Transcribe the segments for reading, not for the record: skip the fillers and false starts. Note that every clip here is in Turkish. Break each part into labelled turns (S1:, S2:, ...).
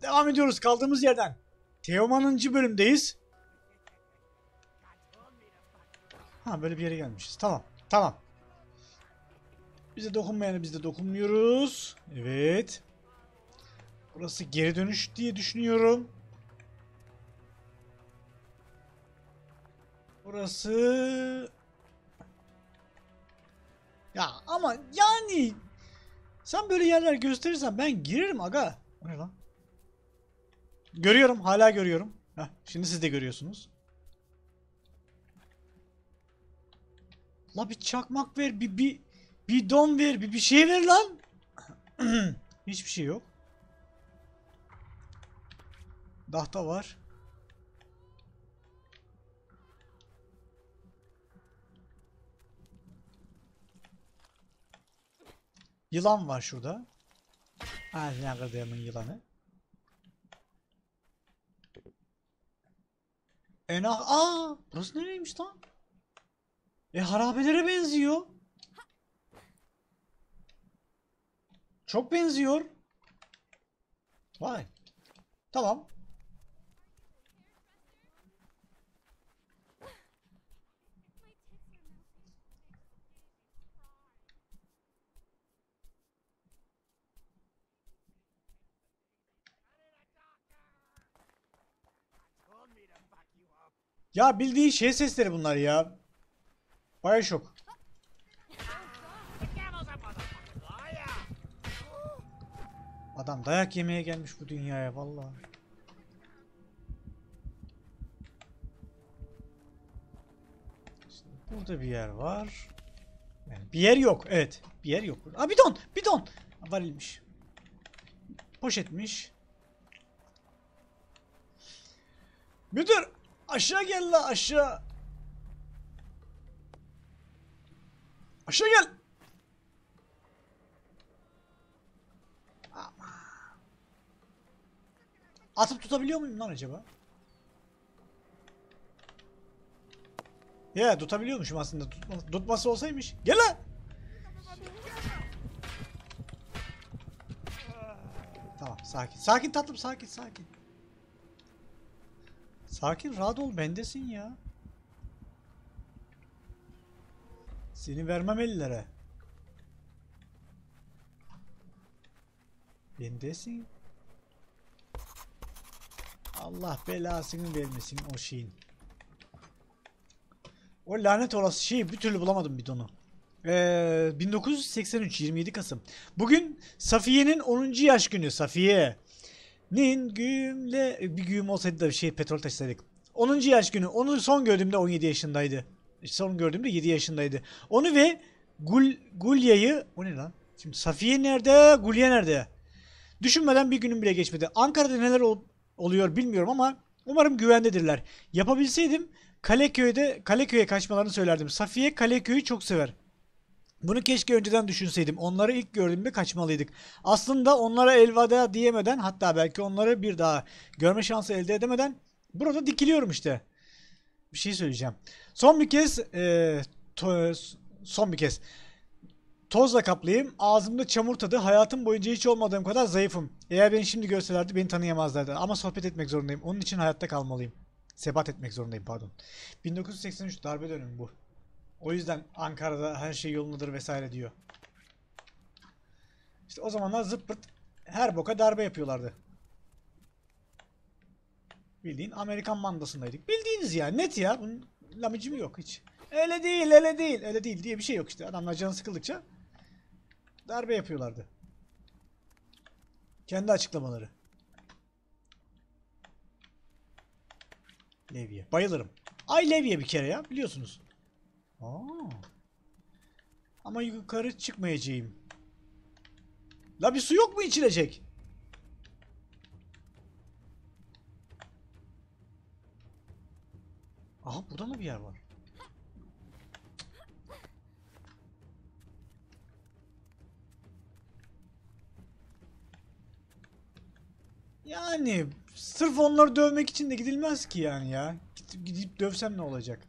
S1: devam ediyoruz kaldığımız yerden. Teoman'ıncı bölümdeyiz. Ha, böyle bir yere gelmişiz. Tamam. Tamam. Bize dokunmayanı biz de dokunmuyoruz. Evet. Burası geri dönüş diye düşünüyorum. Burası... Ya ama yani... Sen böyle yerler gösterirsen ben girerim aga. O ne lan? Görüyorum. Hala görüyorum. Heh, şimdi siz de görüyorsunuz. La bir çakmak ver. Bir don ver. Bir şey ver lan. Hiçbir şey yok. Dahta var. Yılan var şurada. Ha, ne kadar yılanı. Burası nereymiş lan? Harabelere benziyor. Çok benziyor. Vay. Tamam. Ya bildiğin şey sesleri bunlar ya. Bioshock. Adam dayak yemeye gelmiş bu dünyaya vallahi. Burada bir yer var. Yani bir yer yok. Evet. Bir yer yok. Aa, bidon. Bidon. Varilmiş. Poşetmiş. Müdür. Aşağı gel la aşağı. Aşağı gel. Atıp tutabiliyor muyum lan acaba? Ya tutabiliyormuşum aslında. Tutması olsaymış. Gel lan. Tamam sakin. Sakin tatlım sakin sakin. Sakin rahat ol bendesin ya. Seni vermem ellere. Bendesin. Allah belasını vermesin o şeyin. O lanet olası şeyi bir türlü bulamadım bidonu. 1983 27 Kasım. Bugün Safiye'nin 10. yaş günü. Safiye'nin bir güğüm olsaydı da bir şey petrol taşısaydık. 10. yaş günü. Onu son gördüğümde 17 yaşındaydı. Son gördüğümde 7 yaşındaydı. Onu ve Gulya'yı... O ne lan? Şimdi Safiye nerede? Gulya nerede? Düşünmeden bir günüm bile geçmedi. Ankara'da neler oluyor bilmiyorum ama umarım güvendedirler. Yapabilseydim Kaleköy'e kaçmalarını söylerdim. Safiye Kaleköy'ü çok sever. Bunu keşke önceden düşünseydim. Onları ilk gördüğümde kaçmalıydık. Aslında onlara elveda diyemeden, hatta belki onları bir daha görme şansı elde edemeden burada dikiliyorum işte. Bir şey söyleyeceğim. Son bir kez son bir kez tozla kaplıyım. Ağzımda çamur tadı. Hayatım boyunca hiç olmadığım kadar zayıfım. Eğer beni şimdi görselerdi beni tanıyamazlardı. Ama sohbet etmek zorundayım. Onun için hayatta kalmalıyım. Sebat etmek zorundayım pardon. 1983 darbe dönemi bu. O yüzden Ankara'da her şey yolundadır vesaire diyor. İşte o zamanlar zırt pırt her boka darbe yapıyorlardı. Bildiğin Amerikan mandasındaydık. Bildiğiniz ya net ya. Bunun lamıcım yok hiç. Öyle değil öyle değil öyle değil diye bir şey yok işte. Adamlar canı sıkıldıkça darbe yapıyorlardı. Kendi açıklamaları. Levye. Bayılırım. Ay levye bir kere ya biliyorsunuz. Ama yukarı çıkmayacağım. La bir su yok mu içilecek? Aha burada mı bir yer var? Yani sırf onları dövmek için de gidilmez ki yani ya. Gidip dövsem ne olacak?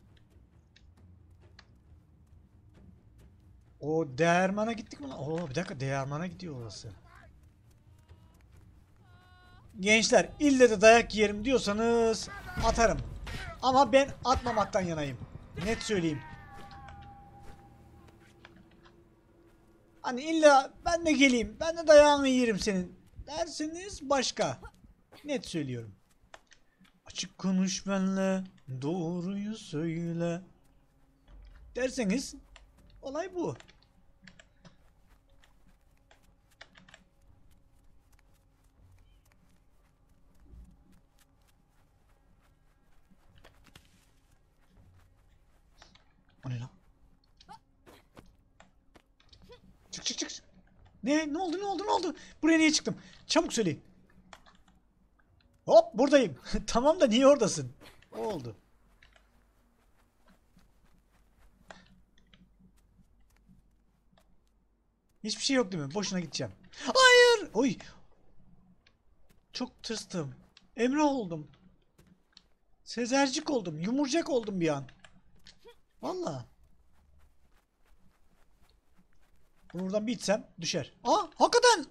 S1: O değirmana gittik mi lan? Oo bir dakika değirmana gidiyor orası. gençler ille de dayak yerim diyorsanız atarım. Ama ben atmamaktan yanayım. Net söyleyeyim. Hani illa ben de geleyim, ben de dayağını yerim senin derseniz başka. Net söylüyorum. Açık konuş benle, doğruyu söyle derseniz olay bu. O ne lan? Çık çık çık. Ne? Ne oldu? Ne oldu? Ne oldu? Buraya niye çıktım? Çabuk söyleyin. Hop buradayım. Tamam da niye oradasın? O oldu. Hiçbir şey yok değil mi? Boşuna gideceğim. Hayır! Oy! Çok tırstım. Emrah oldum. Sezercik oldum. Yumurcak oldum bir an. Valla. Buradan bir itsem düşer. Aa! Hakikaten!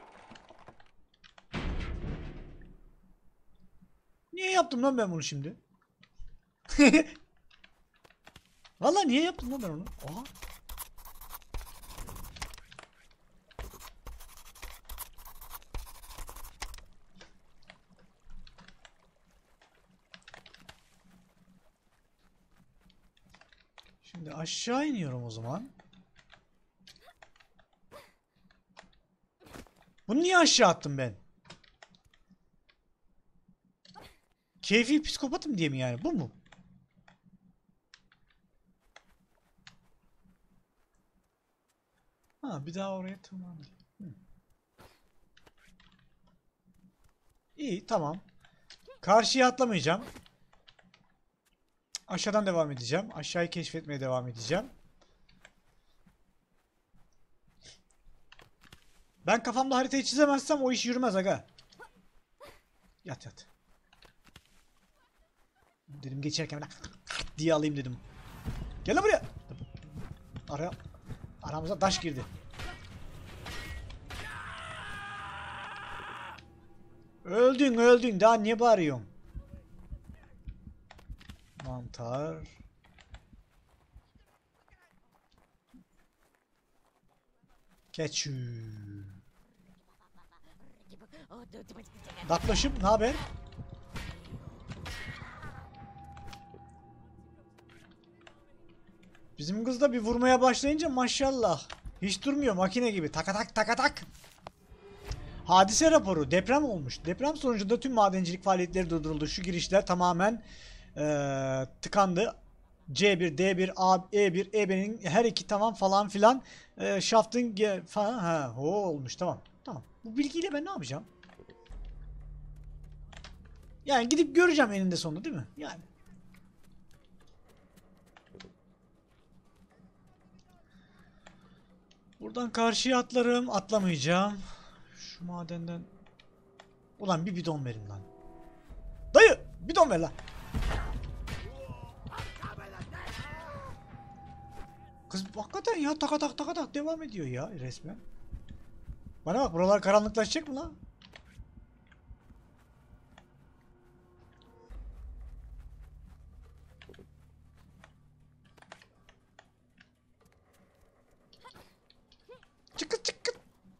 S1: Niye yaptım lan ben bunu şimdi? Valla niye yaptım lan ben onu? Aha. Şimdi aşağı iniyorum o zaman. Bunu niye aşağı attım ben? Keyfi psikopatım diye mi yani? Bu mu? Ha bir daha oraya tırmandım. İyi tamam. Karşıya atlamayacağım. Aşağıdan devam edeceğim. Aşağıyı keşfetmeye devam edeceğim. Ben kafamda haritayı çizemezsem o iş yürümez aga. Yat yat. Dedim geçerken diye alayım dedim. Gel lan buraya. Aramıza taş girdi. Öldün öldün daha niye bağırıyorsun? Mantar. Keçü. Daklaşım ne haber? Bizim kız da bir vurmaya başlayınca maşallah. Hiç durmuyor makine gibi. Takatak takatak. Hadise raporu. Deprem olmuş. Deprem sonucunda tüm madencilik faaliyetleri durduruldu. Şu girişler tamamen tıkandı. C1, D1, A, E1, EB'nin her iki tamam falan filan. Şaftın falan. Ha, o olmuş tamam. Tamam. Bu bilgiyle ben ne yapacağım? Yani gidip göreceğim eninde sonunda değil mi? Yani. Buradan karşıya atlarım. Atlamayacağım. Şu madenden. Ulan bir bidon verin lan. Dayı! Bidon ver lan. Kız hakikaten ya takatak takatak devam ediyor ya resmen. Bana bak buralar karanlıklaşacak mı lan? Çıkın çıkın.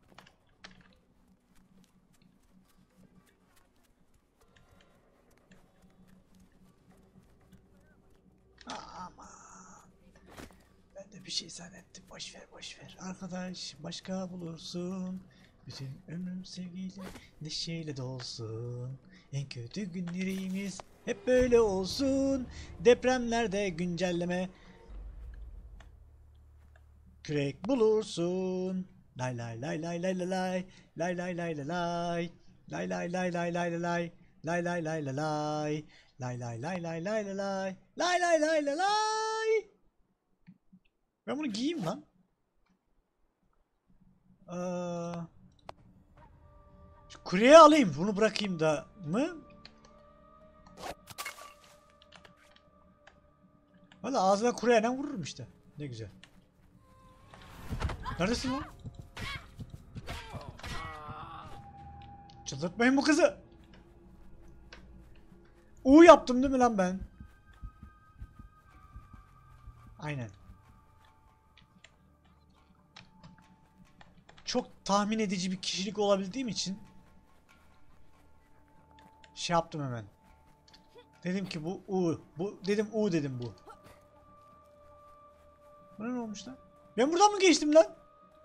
S1: Aman. Ben de bir şey zannettim. Boş ver boş ver. Arkadaş başka bulursun. Bütün ömrüm sevgiyle, neşeyle dolsun. En kötü günlerimiz hep böyle olsun. Depremlerde güncelleme. Kürek bulursun. Lay lay lay lay lay lay lay. Lay lay lay lay lay. Lay lay lay lay lay lay. Lay lay lay lay lay. Lay lay lay lay lay lay. Lay lay lay lay lay. Ben bunu giyeyim lan. Şu kuryeye alayım. Bunu bırakayım da mı? Valla ağzına kuryeyle vururum işte. Ne güzel. Neredesin lan? Çıldırtmayın bu kızı. U yaptım değil mi lan ben? Aynen. Çok tahmin edici bir kişilik olabildiğim için şey yaptım hemen. Dedim ki bu U. Bu dedim U dedim bu. Buna ne olmuş lan? Ben buradan mı geçtim lan?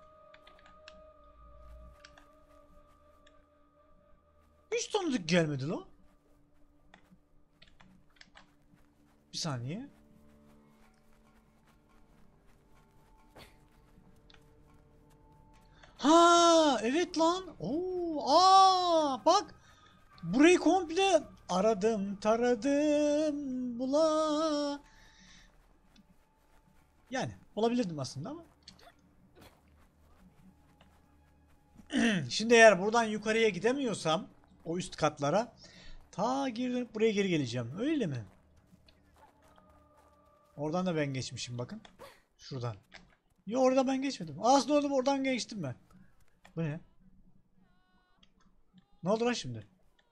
S1: Hiç tanıdık gelmedi lan. Bir saniye. Ha, evet lan. Bak. Burayı komple aradım, taradım, Yani olabilirdim aslında ama. Şimdi eğer buradan yukarıya gidemiyorsam o üst katlara geri dönüp buraya geri geleceğim. Öyle mi? Oradan da ben geçmişim bakın. Şuradan. Yo, orada ben geçmedim. Aslında oradan geçtim ben. Bu ne? Ne oldu lan şimdi?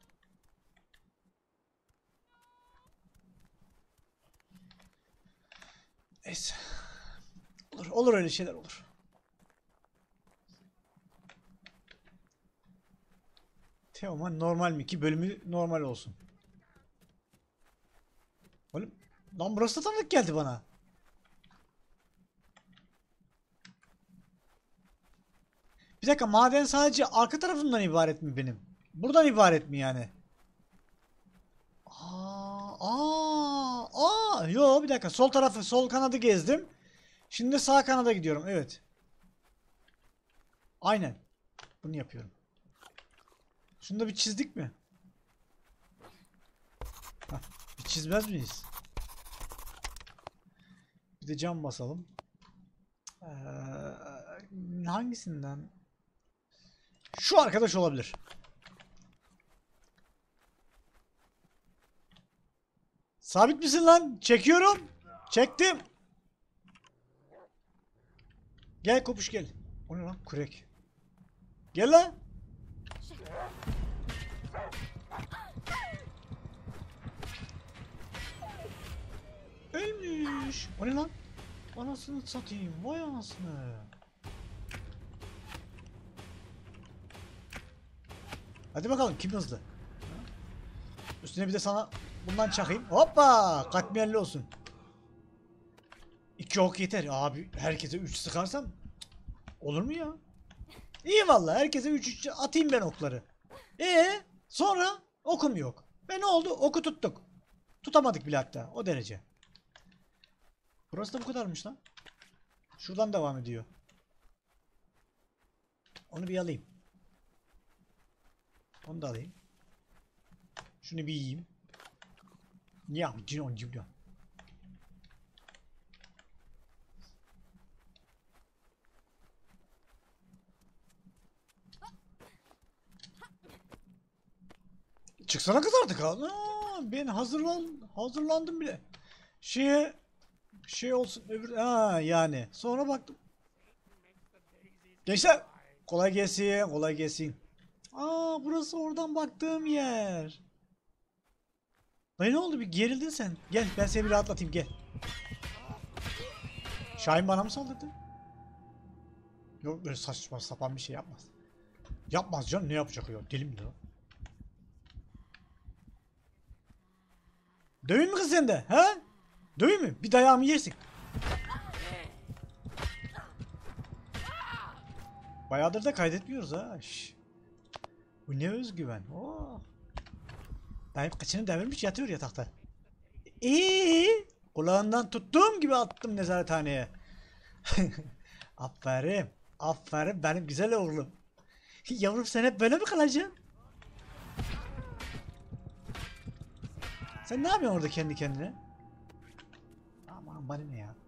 S1: Neyse. Olur öyle şeyler olur. Teoman normal mi ki? Bölümü normal olsun. Oğlum, lan burası da tanıdık geldi bana. Bir dakika, maden sadece arka tarafından ibaret mi benim? Buradan ibaret mi yani? Yo, bir dakika, sol kanadı gezdim. Şimdi sağ kanada gidiyorum, evet. Aynen. Bunu yapıyorum. Şunu da bir çizdik mi? Hah, bir çizmez miyiz? Bir de cam basalım. Hangisinden? Şu arkadaş olabilir. Sabit misin lan? Çekiyorum. Çektim. Gel kopuş gel. O ne lan? Kürek. Gel lan. Ölmüş. O ne lan? Anasını satayım. Vay anasını. Hadi bakalım kim hızlı. Üstüne bir de sana bundan çakayım. Hoppa! Katmerli olsun. 2 ok yeter. Abi herkese 3 sıkarsam olur mu ya? İyi vallahi, herkese 3 atayım ben okları. Sonra okum yok. Ne oldu? Oku tuttuk. Tutamadık bile hatta. O derece. Burası da bu kadarmış lan. Şuradan devam ediyor. Onu bir alayım. Onu da alayım. Şunu bir yiyeyim. Ya cinon cinon. Çıksana kız artık ha. Ben hazırlandım bile. Şey olsun öbür yani. Sonra baktım. Gençler kolay gelsin, kolay gelsin. Burası oradan baktığım yer. Dayı ne oldu, bir gerildin sen. Gel ben seni bir rahatlatayım, gel. Şahin bana mı saldırdı? Yok, böyle saçma sapan bir şey yapmaz. Yapmaz canım, ne yapacak ya, deli mi o? Döveyim mi kız sen de? He? Döveyim mi? Bir dayağımı yersin. Bayağıdır da kaydetmiyoruz ha. Şş. Bu ne özgüven. Dayım kıçını devirmiş yatıyor yatakta. Kulağından tuttuğum gibi attım nezarethaneye. Aferin. Aferin benim güzel oğlum. Yavrum sen hep böyle mi kalacaksın? Sen ne yapıyorsun orada kendi kendine? Aman bana ne ya?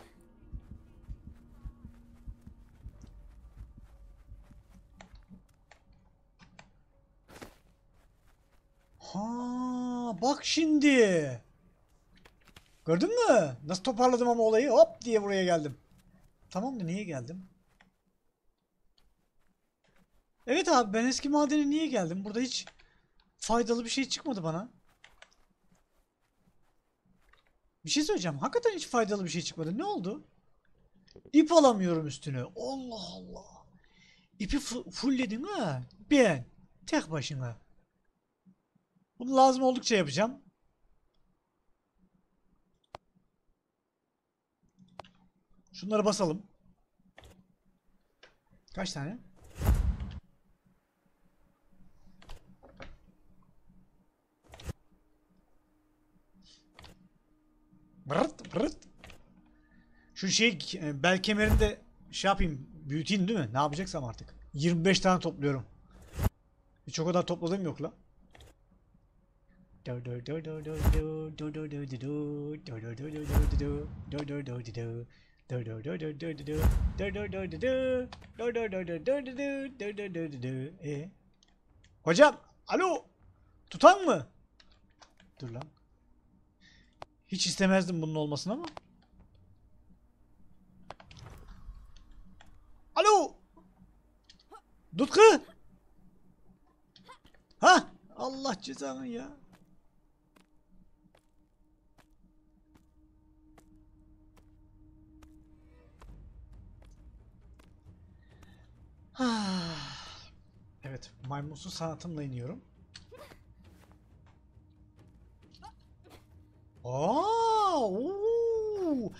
S1: Bak şimdi. Gördün mü? Nasıl toparladım ama olayı? Hop diye buraya geldim. Tamam da niye geldim? Evet abi, ben eski madene niye geldim? Burada hiç faydalı bir şey çıkmadı bana. Bir şey söyleyeceğim. Hakikaten hiç faydalı bir şey çıkmadı. Ne oldu? İp alamıyorum üstüne. Allah Allah. İpi fullledin ha. Ben. Tek başına. Bunu lazım oldukça yapacağım. Şunları basalım. Kaç tane? Bırt bırt. Şu şey bel kemerini de şey yapayım. Büyüteyim değil mi? Ne yapacaksam artık. 25 tane topluyorum. Hiç o kadar topladığım yok la. Hocam, alo. Tutan mı? Dur lan. Hiç istemezdim bunun olmasını ama. Alo. Tutku. Ha? Allah cezanı ya. Evet, maymunsu sanatımla iniyorum. Oo,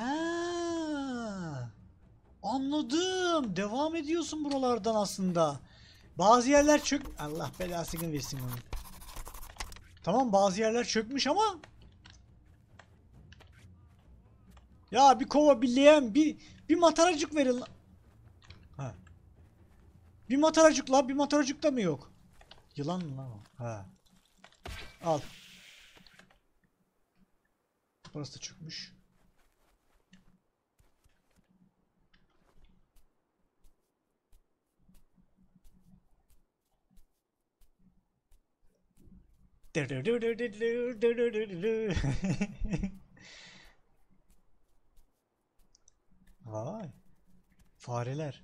S1: ha. Anladım. Devam ediyorsun buralardan aslında. Bazı yerler Allah belasını versin onu. Tamam, bazı yerler çökmüş ama ya bir kova, bir leğen, bir mataracık verin. Ha. Bir mataracık la, bir mataracık da mı yok? Yılan mı lan o? Ha. Al. Burası da çökmüş. Vay. Fareler.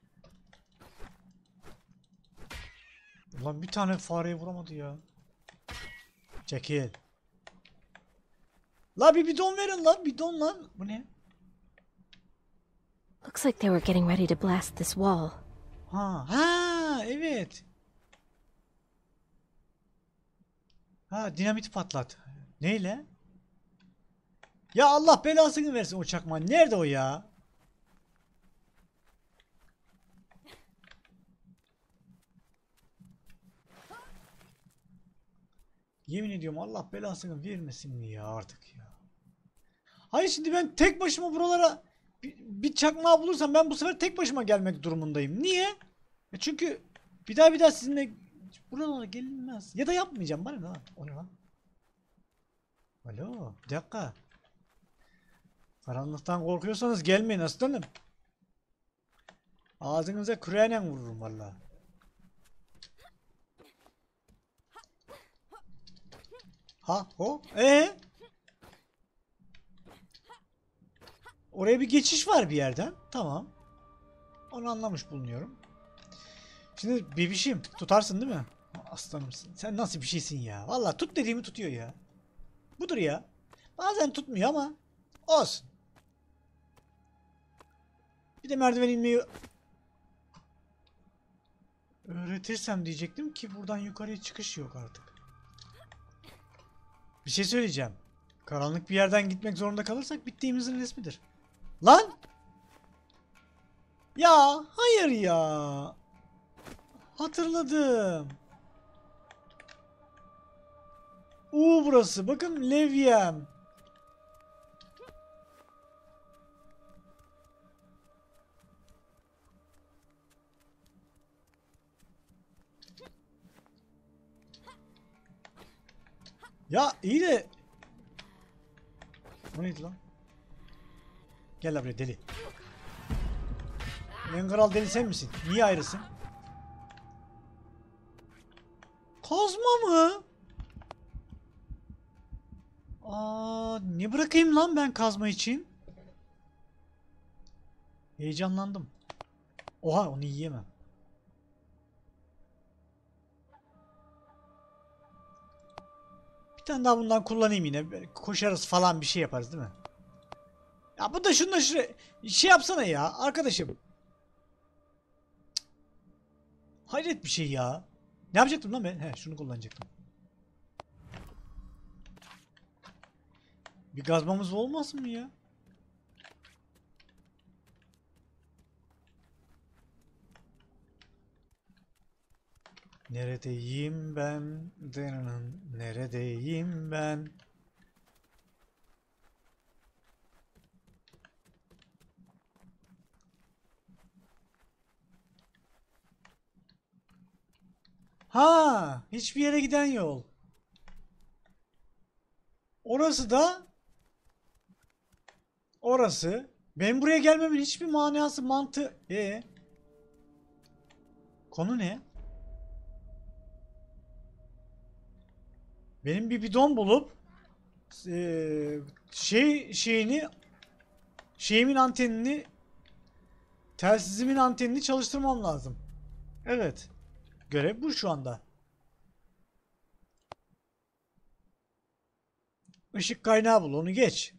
S1: Ulan bir tane fareye vuramadı ya. Çekil. La bir bidon verin lan, bidon lan. Bu ne?
S2: Looks like they were getting ready to blast this wall.
S1: Ha evet. Ha, dinamit patlat. Neyle? Ya Allah belasını versin o çakma. Nerede o ya? Yemin ediyorum Allah belasını vermesin mi ya artık ya. Hayır, şimdi ben tek başıma buralara bir çakmağı bulursam ben bu sefer tek başıma gelmek durumundayım. Niye? Çünkü bir daha sizinle buralara gelinmez. Ya da yapmayacağım. Bana ne lan? O ne lan? Alo, bir dakika. Karanlıktan korkuyorsanız gelmeyin aslanım. Ağzınıza küreğine vururum valla. Ha ho oraya bir geçiş var bir yerden. Tamam. Onu anlamış bulunuyorum. Şimdi bebişim tutarsın değil mi? Aslanımsın. Sen nasıl bir şeysin ya? Valla tut dediğimi tutuyor ya. Budur ya. Bazen tutmuyor ama olsun. Bir de merdiven inmeyi öğretirsem diyecektim ki buradan yukarıya çıkış yok artık. Bir şey söyleyeceğim. Karanlık bir yerden gitmek zorunda kalırsak bittiğimizin resmidir. Lan! Ya hayır ya. Hatırladım. Burası. Bakın levyem. Ya iyi de. Bu neydi lan? Gel buraya deli. En kral deli sen misin? Niye ayrısın? Kazma mı? Ne bırakayım lan ben kazma için? Heyecanlandım. Oha, onu yiyemem. Bir Bir tane daha bundan kullanayım yine. Koşarız falan bir şey yaparız değil mi? Ya bu da şununla şey yapsana ya arkadaşım. Hayret bir şey ya. Ne yapacaktım lan ben? He, şunu kullanacaktım. Bir gazmamız olmaz mı ya? Neredeyim ben? Neredeyim ben? Ha, hiçbir yere giden yol. Orası da orası. Ben buraya gelmemin hiçbir manası, mantığı. Konu ne? Benim bir bidon bulup şeyimin antenini, telsizimin antenini çalıştırmam lazım. Evet. Görev bu şu anda. Işık kaynağı bul, onu geç.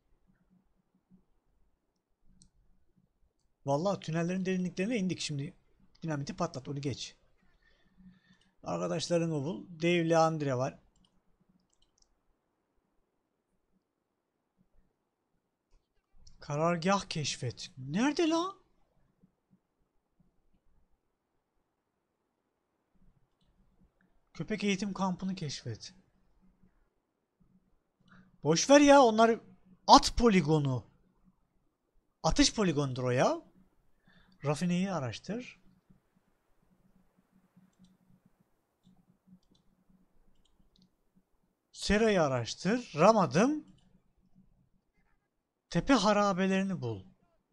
S1: Vallahi tünellerin derinliklerine indik şimdi. Dinamiti patlat, onu geç. Arkadaşlarını bul. Dave ile Andre var. Karargah keşfet. Nerede la? Köpek eğitim kampını keşfet. Boş ver ya, onlar at poligonu. Atış poligonudur o ya. Rafineyi araştır. Serayı araştır. Ramadım. Tepe harabelerini bul.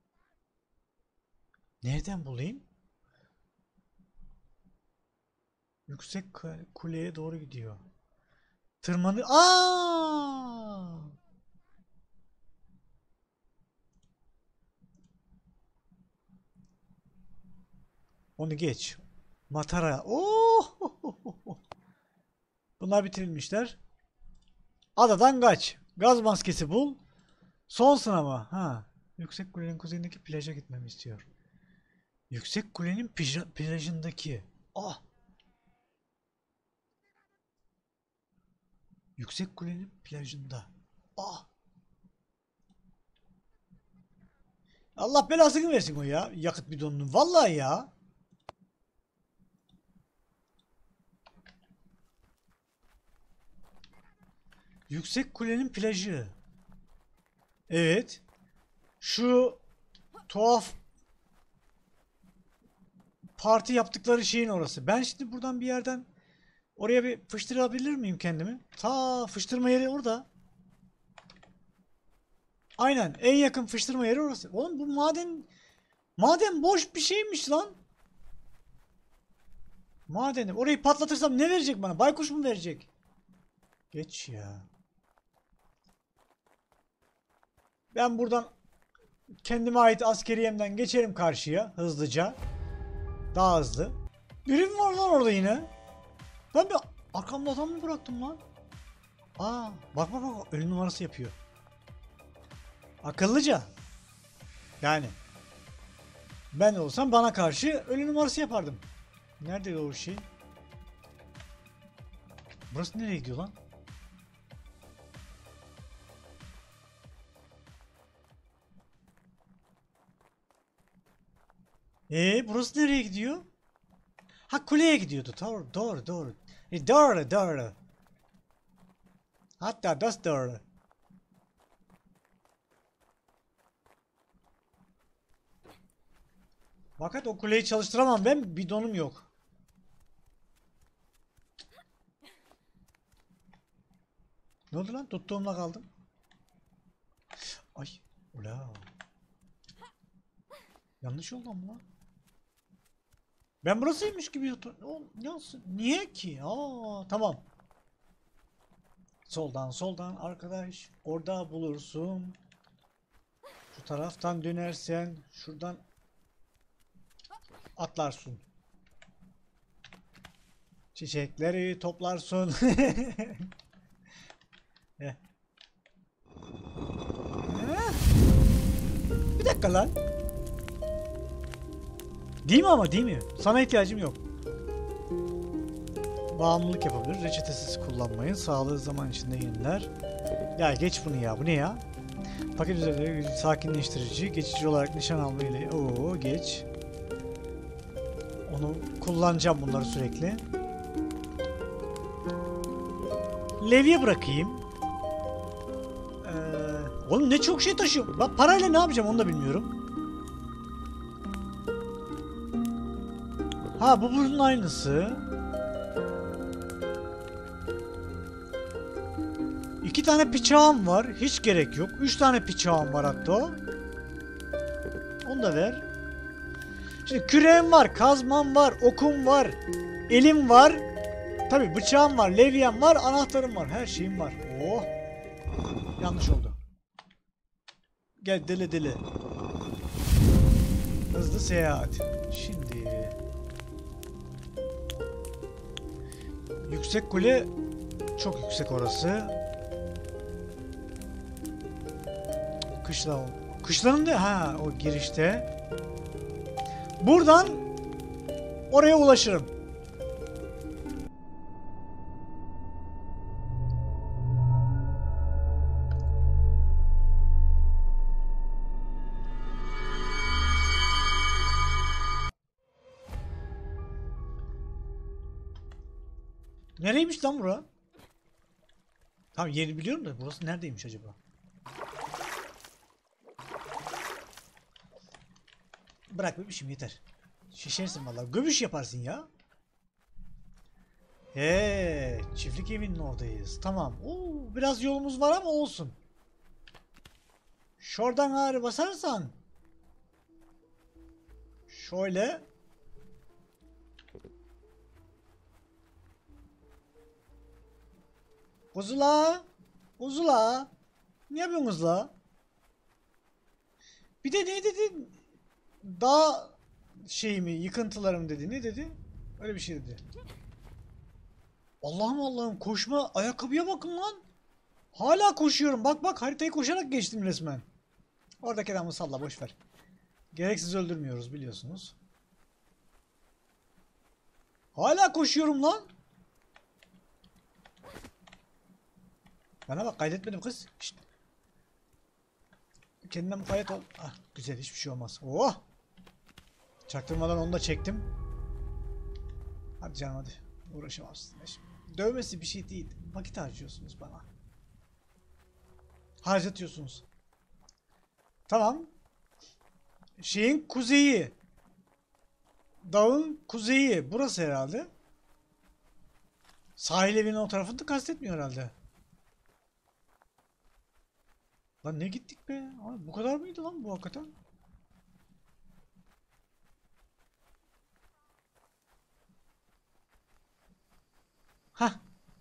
S1: Nereden bulayım? Yüksek kuleye doğru gidiyor. Tırmanı. Aa! Onu geç. Matara. Oh! Bunlar bitirilmişler. Adadan kaç. Gaz maskesi bul. Son sınava. Ha. Yüksek kulenin kuzeyindeki plaja gitmemi istiyor. Yüksek kulenin plajındaki. Ah. Yüksek kulenin plajında. Ah. Allah belasını versin o ya. Yakıt bidonunun. Vallahi ya. Yüksek kulenin plajı. Evet. Şu tuhaf parti yaptıkları şeyin orası. Ben şimdi buradan bir yerden oraya bir fıştırabilir miyim kendimi? Ta fıştırma yeri orada. Aynen. En yakın fıştırma yeri orası. Oğlum bu maden boş bir şeymiş lan. Madeni. Orayı patlatırsam ne verecek bana? Baykuş mu verecek? Geç ya. Ben buradan kendime ait askeriyemden geçerim karşıya hızlıca. Daha hızlı. Biri mi var lan orada yine? Ben bir arkamda adam mı bıraktım lan? Aa, bak ölüm numarası yapıyor. Akıllıca. Yani ben olsam bana karşı ölüm numarası yapardım. Nerede o şey? Burası nereye gidiyor lan? Burası nereye gidiyor? Ha, kuleye gidiyordu. Doğru. Doğru. Hatta das doğru. Fakat o kuleyi çalıştıramam ben. Bidonum yok. Ne oldu lan? Tuttuğumla kaldım. Ay. Ula. Yanlış yoldan mı lan? Ben burasıymış gibi nasıl? Niye ki? Aa, tamam. Soldan arkadaş. Orada bulursun. Şu taraftan dönersen şuradan atlarsın. Çiçekleri toplarsın. Heh. Bir dakika lan. Değil mi ama değil mi? Sana ihtiyacım yok. Bağımlılık yapabilir. Reçetesiz kullanmayın. Sağlığı zaman içinde yeniler. Ya geç bunu ya. Bu ne ya? Paket üzerinde sakinleştirici. Geçici olarak nişan alma ile. Oo geç. Onu kullanacağım bunları sürekli. Levye bırakayım. Oğlum ne çok şey taşıyorum. Bak parayla ne yapacağım onu da bilmiyorum. Ha bu bunun aynısı. 2 tane bıçağım var. Hiç gerek yok. 3 tane bıçağım var hatta. Onu da ver. Şimdi küreğim var, kazmam var, okum var, elim var. Tabii bıçağım var, levyem var, anahtarım var. Her şeyim var. Oh. Yanlış oldu. Gel deli deli. Hızlı seyahat. Şimdi. Yüksek kule. Çok yüksek orası. Kışla. Kışlanın da ha o girişte. Buradan oraya ulaşırım. Nereymiş lan bura? Tamam yeri biliyorum da burası neredeymiş acaba? Bırak bebişim yeter. Şişersin vallahi. Göbüş yaparsın ya. Çiftlik evinin oradayız. Tamam. Oo, biraz yolumuz var ama olsun. Şuradan ağrı basarsan. Şöyle. Kuzula. Kuzula. Ne yapıyorsunuz la? Bir de ne dedin? Dağ şey mi? Yıkıntılarım dedi. Ne dedi? Öyle bir şey dedi. Allah'ım Allah'ım koşma ayakkabıya bakın lan. Hala koşuyorum. Bak bak haritayı koşarak geçtim resmen. Oradaki adamı salla boş ver. Gereksiz öldürmüyoruz biliyorsunuz. Hala koşuyorum lan. Bana bak kaydetmedim kız. Şişt. Kendinden mukayyet ol. Ah güzel hiçbir şey olmaz. Oh. Çaktırmadan onu da çektim. Hadi canım hadi. Uğraşamazsın. Dövmesi bir şey değil. Vakit harcıyorsunuz bana. Harcatıyorsunuz. Tamam. Şeyin kuzeyi. Dağın kuzeyi. Burası herhalde. Sahil evinin o tarafını da kastetmiyor herhalde. Lan ne gittik be? Abi, bu kadar mıydı lan bu hakikaten? Hah.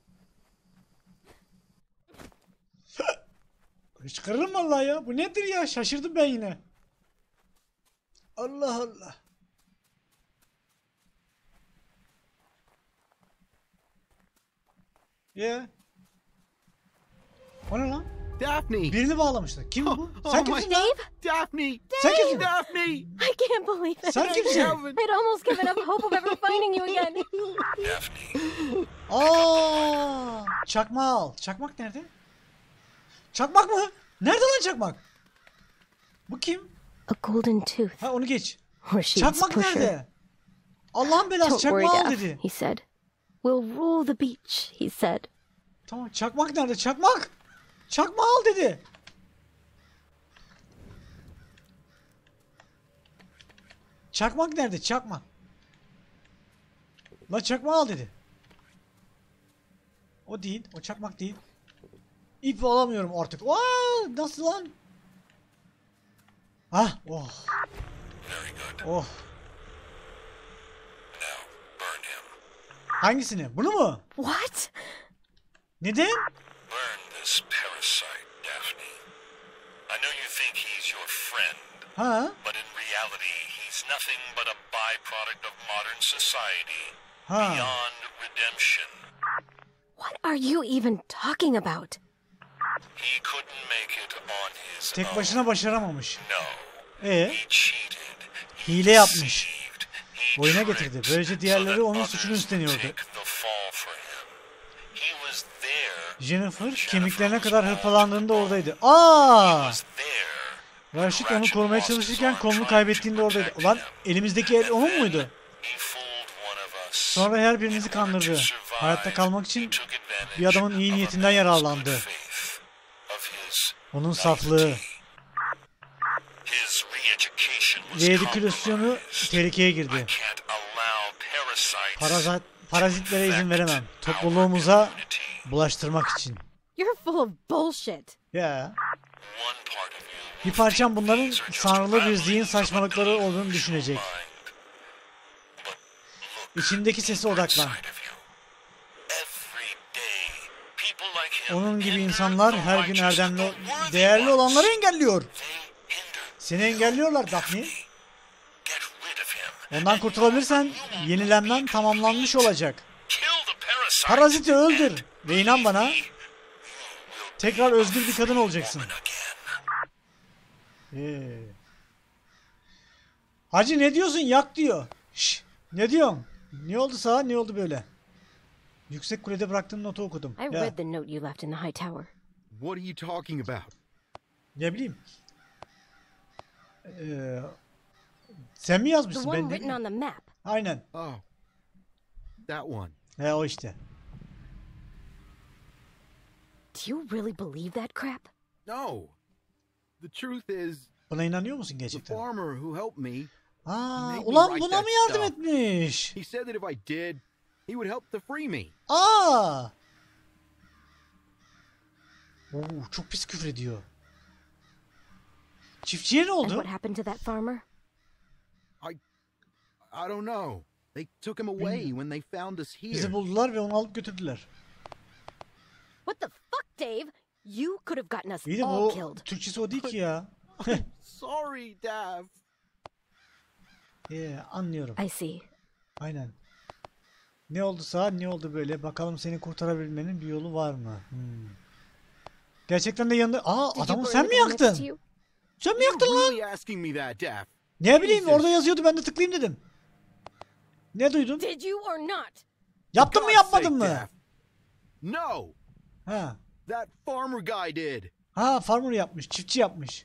S1: Hiç kırılım vallahi ya. Bu nedir ya? Şaşırdım ben yine. Allah Allah. Ya. O ne lan?
S3: Daphne!
S1: Birini bağlamışlar. Kim bu?
S3: Oh
S1: Sen
S3: my-
S1: kimsin lan?
S3: Daphne!
S1: Sen kimsin?
S3: Daphne!
S2: I can't believe it.
S1: Sen kimsin?
S3: Calvin!
S2: I'd almost given up hope of ever finding you again.
S1: Aa! Çakmak al. Çakmak nerede? Çakmak mı? Nerede lan çakmak? Bu kim?
S2: A golden tooth.
S1: Ha onu geç.
S2: Or she's
S1: Çakmak
S2: pusher.
S1: nerede? Allah'ın belası
S2: Don't worry,
S1: çakmağı al
S2: Daph,
S1: dedi.
S2: he said. We'll rule the beach, he said.
S1: Tamam çakmak nerede? Çakmak! Çakmağı al dedi. Çakmak nerede? Çakmak. La çakmağı al dedi. O değil. O çakmak değil. İp alamıyorum artık. Aa, nasıl lan? Ah, oh. Oh. Hangisini? Bunu mu?
S2: What?
S1: Neden?
S4: Burn this parasite, Daphne. I know you think he's your friend,
S1: Ha?
S4: but in reality, he's nothing but a byproduct of modern society,
S1: Ha.
S4: beyond redemption.
S2: What are you even talking about?
S4: He couldn't make it on his
S1: Tek
S4: own.
S1: başına başaramamış.
S4: No.
S1: E
S4: He cheated. He
S1: hile yapmış.
S4: deceived. He
S1: Oyuna
S4: tricked
S1: getirdi. Böylece
S4: so
S1: diğerleri
S4: that
S1: onun
S4: others
S1: suçunu
S4: would
S1: üstleniyordu.
S4: take the fall for him. He was there.
S1: Jennifer
S4: Jennifer
S1: kemiklerine
S4: was
S1: kadar
S4: all
S1: hırpalandığında
S4: to the
S1: oradaydı.
S4: bone.
S1: Aa!
S4: He was there.
S1: Raşit onu korumaya çalışırken kolunu kaybettiğinde oradaydı. Ulan elimizdeki el onun muydu?
S4: He fooled one of us.
S1: Sonra her birinizi kandırdı. Hayatta kalmak için bir adamın iyi niyetinden yararlandı. Onun saflığı ve edükülasyonu tehlikeye girdi. Parazitlere izin veremem. Topluluğumuza bulaştırmak için.
S2: You're full of bullshit.
S1: Ya. Bir parçam bunların sanrılı bir zihin saçmalıkları olduğunu düşünecek. İçindeki sese odaklan. Onun gibi insanlar her gün erdemli, değerli olanları engelliyor. Seni engelliyorlar Daphne. Ondan kurtulabilirsen yenilenmen tamamlanmış olacak. Paraziti öldür ve inan bana, tekrar özgür bir kadın olacaksın. Hacı ne diyorsun? Yak diyor. Şş, ne diyorsun? Ne oldu sağa? Ne oldu böyle? Yüksek kulede bıraktığın notu okudum.
S2: I read the note you left in the high tower.
S3: What are you talking about?
S1: Ne bileyim. Sen mi yazmışsın?
S2: The one
S1: Ben de...
S2: written on the map.
S1: Aynen.
S3: Oh, that one.
S1: He o işte.
S2: Do you really believe that crap?
S3: No. The truth is,
S1: Buna inanıyor musun
S3: the
S1: gerçekten?
S3: farmer who helped me,
S1: Aa,
S3: made me
S1: ulan
S3: write
S1: buna
S3: that
S1: mı yardım
S3: stuff.
S1: etmiş?
S3: He said that if I did, he would help to free me.
S1: Aa! Oo, çok pis küfür ediyor. Çiftçiye ne
S2: And
S1: oldu?
S2: what happened to that farmer?
S3: I don't know. They took him away when they found us here.
S1: Bizi buldular ve onu alıp götürdüler.
S2: What the fuck, Dave? You could have gotten us
S1: İyi de
S2: all
S1: bu
S2: killed.
S1: Türkçesi o değil ki ya.
S3: Sorry, Dav.
S1: Anlıyorum.
S2: I see.
S1: Aynen. Ne oldu sağa, ne oldu böyle? Bakalım seni kurtarabilmenin bir yolu var mı? Gerçekten de yanında... Aa,
S2: Did you
S1: adamı
S2: burn
S1: sen
S2: the
S1: mi
S2: guy next to
S1: yaktın?
S2: you?
S1: Sen mi
S3: You're
S1: yaktın lan?
S3: really asking me that, Dav.
S1: Ne bileyim,
S3: Jesus.
S1: orada yazıyordu, ben de tıklayayım dedim. Ne duydun?
S2: Did you or not?
S1: Yaptın mı
S3: God's
S1: yapmadın
S3: sake,
S1: mı?
S3: Dav. No,
S1: Ha.
S3: that farmer guy did.
S1: Ha, farmer yapmış, çiftçi yapmış.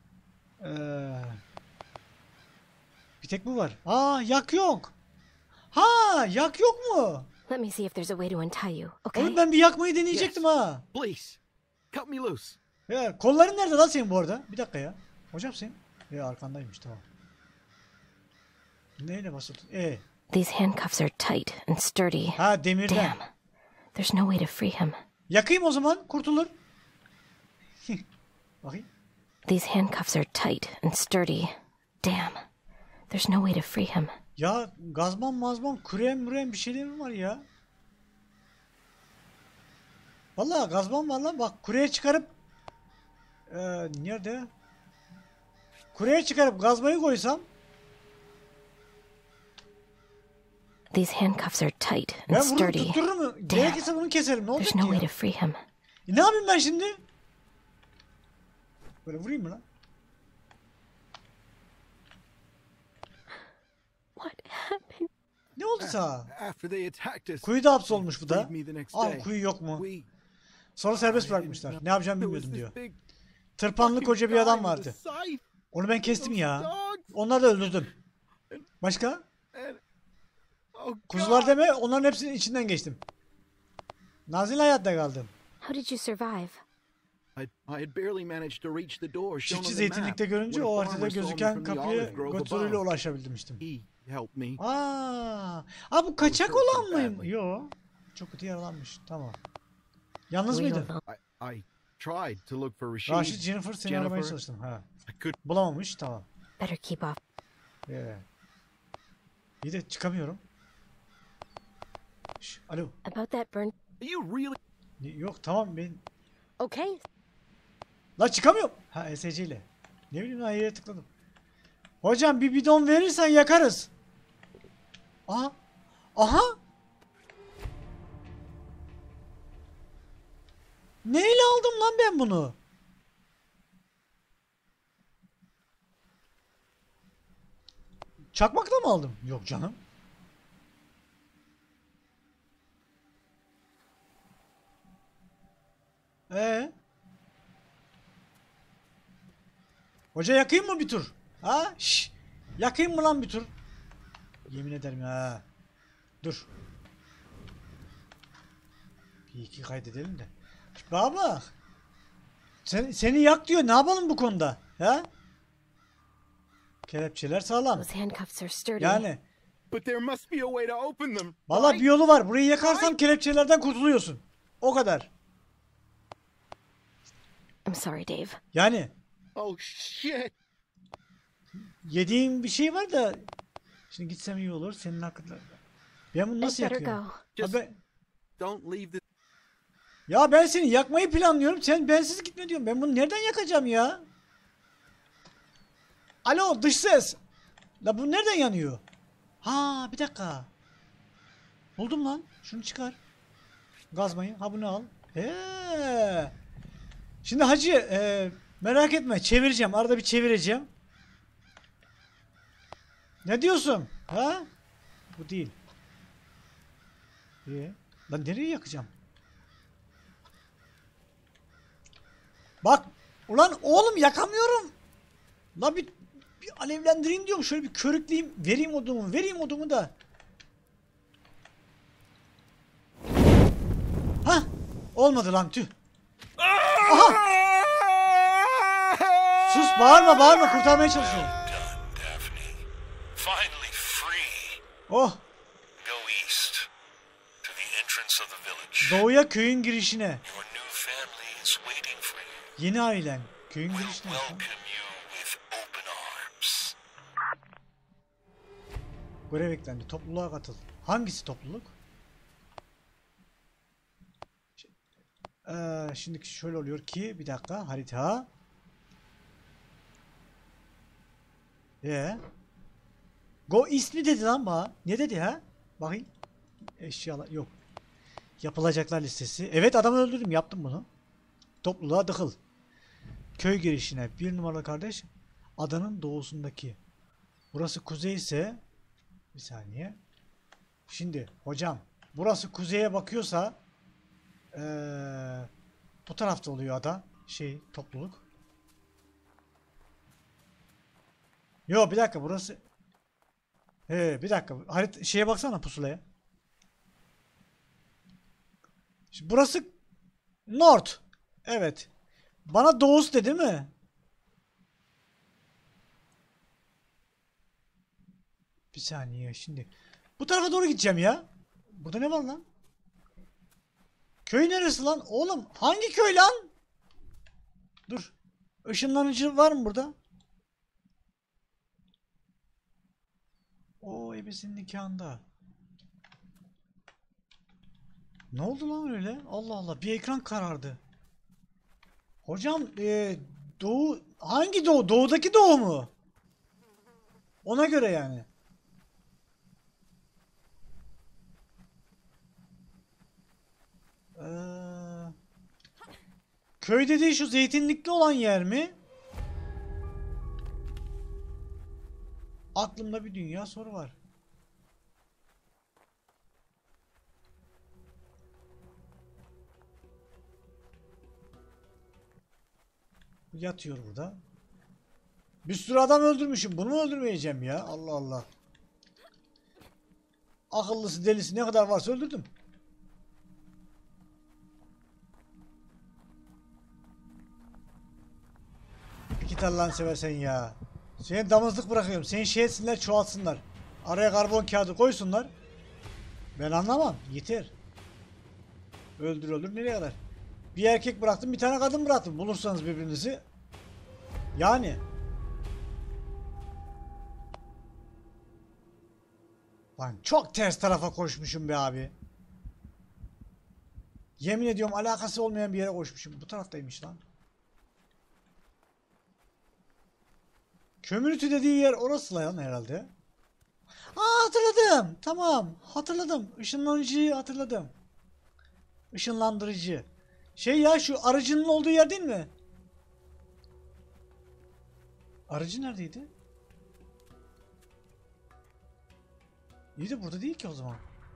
S1: Bir tek bu var. Aa, yak yok. Ha, yak yok mu?
S2: Let me see if there's a way to untie you, okay?
S1: Oğlum ben bir yakmayı deneyecektim ha.
S3: Please, cut me loose.
S1: Ya, kolların nerede lan senin bu arada? Bir dakika ya. Hocam senin. Ya arkandaymış, tamam. Neyle basıldın?
S2: These handcuffs are tight and sturdy.
S1: Ha, demirden.
S2: Damn. There's no way to free him.
S1: Yakayım o zaman, kurtulur. Bakayım.
S2: These handcuffs are tight and sturdy. Damn. There's no way to free him.
S1: Ya gazman mazman krem bir şeyler var ya. Vallahi gazman var lan, bak kureye çıkarıp nerede? Kureye çıkarıp gazmayı koysam
S2: These handcuffs are tight and
S1: ben vurup
S2: sturdy.
S1: tuttururum. Gerekirse bunu keserim. Ne olacak
S2: There's no
S1: ki
S2: way
S1: ya?
S2: to free him.
S1: Ne yapayım ben şimdi? Böyle vurayım mı lan?
S2: What happened?
S1: Ne oldu sağa?
S3: After they attacked us,
S1: Kuyuda hapsolmuş bu da.
S3: freed me the next
S1: Al
S3: day.
S1: kuyu yok mu?
S3: We
S1: Sonra serbest bırakmışlar. Ne yapacağımı
S3: There was
S1: bilmiyordum
S3: this
S1: diyor.
S3: big
S1: Tırpanlı koca bir adam
S3: guy with
S1: vardı.
S3: a scythe.
S1: Onu ben kestim ya.
S3: Dogs.
S1: Onları da öldürdüm. Başka?
S3: And, oh
S1: Kuzular
S3: God.
S1: deme, onların hepsinin içinden geçtim. Nazil hayatta kaldım.
S2: How did you survive?
S3: I had barely managed to reach the door shown
S1: Çiftçi
S3: on the map.
S1: zeytinlikte görünce
S3: when a
S1: o haritada
S3: farmer saw me
S1: gözüken
S3: from the
S1: kapıya
S3: olive grove
S1: götürüyle
S3: above.
S1: ulaşabilmiştim.
S3: He helped me.
S1: Aa, bu kaçak olan mıyım? Yo. Çok kötü yaralanmış. Tamam. Yalnız
S2: We
S1: mıydın?
S2: don't know.
S3: I tried to look for Rashid.
S1: Raşit, Jennifer seni
S3: Jennifer.
S1: aramaya çalıştım. Ha.
S3: I could.
S1: Bulamamış. Tamam.
S2: Better keep off.
S1: İyi de çıkamıyorum. Alo.
S2: About that burn.
S3: Are you really?
S1: Yok tamam ben.
S2: Okay.
S1: La çıkamıyorum. Ha, SC ile. Ne bileyim lan, yere tıkladım. Hocam bir bidon verirsen yakarız. Aha. Aha. Neyle aldım lan ben bunu? Çakmakla mı aldım? Yok canım. Ee? Hoca yakayım mı bir tur? Ha? Şş. Yakayım mı lan bir tur? Yemin ederim ya. Dur. Bir iki kaydedelim de. Bana bak. Seni yak diyor. Ne yapalım bu konuda? Ha? Kelepçeler sağlam.
S2: Those handcuffs are sturdy.
S1: Yani.
S3: But there must be a way to open them.
S1: Valla
S3: right?
S1: bir yolu var. Burayı yakarsam kelepçelerden kurtuluyorsun. O kadar.
S2: I'm sorry, Dave.
S1: Yani.
S3: Oh shit!
S1: Yediğim bir şey var da. Şimdi gitsem iyi olur. Senin hakkında. Ben bunu
S2: I'd
S1: nasıl
S2: better
S1: yakıyorum?
S2: go.
S1: Ha
S3: Just
S1: ben-
S3: don't leave the.
S1: Ya ben seni yakmayı planlıyorum. Sen bensiz gitme diyorum. Ben bunu nereden yakacağım ya? Alo dış ses. La bu nereden yanıyor? Ha bir dakika. Buldum lan. Şunu çıkar. Gazmayı. Ha bunu al. He. Şimdi hacı merak etme. Çevireceğim. Arada bir çevireceğim. Ne diyorsun? Ha? Bu değil. Lan nereye yakacağım? Bak. Ulan oğlum yakamıyorum. La bir alevlendireyim diyorum. Şöyle bir körükleyeyim. Vereyim odumu da. Hah. Olmadı lan tüh. Aha. Sus bağırma kurtarmaya çalışıyorum.
S4: Done, Daphne. Finally free.
S1: Oh.
S4: Go east to the entrance of the village.
S1: Doğuya köyün girişine.
S4: Your new family is waiting for you.
S1: Yeni ailen. Köyün
S4: We'll
S1: girişine.
S4: welcome you with open arms.
S1: Görev eklendi. Topluluğa katıl. Hangisi topluluk? Şimdi şöyle oluyor ki bir dakika harita. Go East mi dedi lan bana? Ne dedi ha? Bakayım. Eşyalar yok. Yapılacaklar listesi. Evet adamı öldürdüm. Yaptım bunu. Topluluğa dıkıl. Köy girişine. Bir numaralı kardeş. Adanın doğusundaki. Burası kuzey ise bir saniye. Şimdi hocam burası kuzeye bakıyorsa bu tarafta oluyor ada. Topluluk. Yo bir dakika burası. Bir dakika. Şeye baksana pusulaya. Şimdi burası North. Evet. Bana doğusu dedi mi? Bir saniye şimdi. Bu tarafa doğru gideceğim ya. Burada ne var lan? Köy neresi lan? Oğlum hangi köy lan? Dur. Işınlanıcı var mı burada? O ebesinin nikahında. Ne oldu lan öyle? Allah Allah bir ekran karardı. Hocam doğu hangi doğu? Doğudaki doğu mu? Ona göre yani. Köy dediği şu zeytinlikli olan yer mi? Aklımda bir dünya soru var. Yatıyor burada. Bir sürü adam öldürmüşüm. Bunu mu öldürmeyeceğim ya? Allah Allah. Akıllısı delisi ne kadar varsa öldürdüm. Git Allah'ını seversen ya. Seni damızlık bırakıyorum. Seni şey etsinler çoğaltsınlar. Araya karbon kağıdı koysunlar. Ben anlamam. Yeter. Öldür nereye kadar? Bir erkek bıraktım bir tane kadın bıraktım. Bulursanız birbirinizi. Yani. Lan çok ters tarafa koşmuşum be abi. Yemin ediyorum alakası olmayan bir yere koşmuşum. Bu taraftaymış lan. Community dediği yer orası lan herhalde. Aa hatırladım. Tamam. Hatırladım. Işınlanıcıyı hatırladım. Işınlandırıcı. Şey ya, şu aracının olduğu yer değil mi? Aracı neredeydi? İyi de burada değil ki o zaman.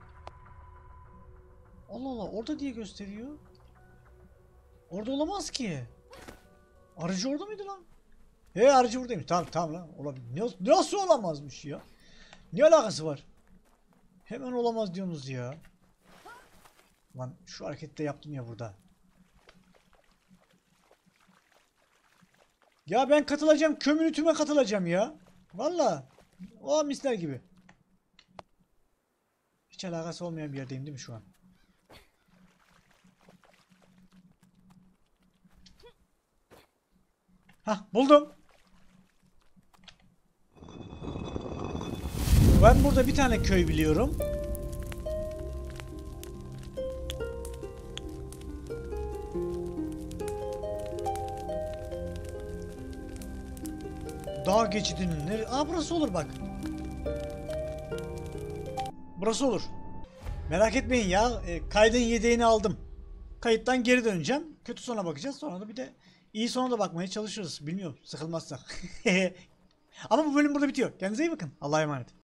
S1: Allah Allah, orada diye gösteriyor. Orada olamaz ki. Aracı orada mıydı lan? Aracı buradaymış. Tamam tamam lan. Olabilir. Nasıl olamazmış ya? Ne alakası var? Hemen olamaz diyorsunuz ya. Lan şu hareketi de yaptım ya burada. Ya ben katılacağım. Community'me katılacağım ya. Valla. O misler gibi. Hiç alakası olmayan bir yerdeyim değil mi şu an? Hah, buldum. Ben burada bir tane köy biliyorum. Dağ geçidinin neresi? Aa, burası olur bak. Burası olur. Merak etmeyin ya. Kaydın yedeğini aldım. Kayıttan geri döneceğim. Kötü sona bakacağız. Sonra da bir de iyi sona da bakmaya çalışırız. Bilmiyorum. Sıkılmazsak. Ama bu bölüm burada bitiyor. Kendinize iyi bakın. Allah'a emanet.